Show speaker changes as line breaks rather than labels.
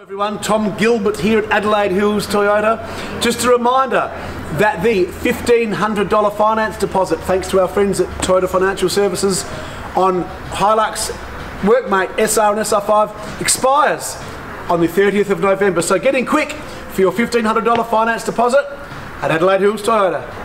Everyone, Tom Gilbert here at Adelaide Hills Toyota. Just a reminder that the $1,500 finance deposit, thanks to our friends at Toyota Financial Services on HiLux, WorkMate, SR and SR5, expires on the 30th of November. So get in quick for your $1,500 finance deposit at Adelaide Hills Toyota.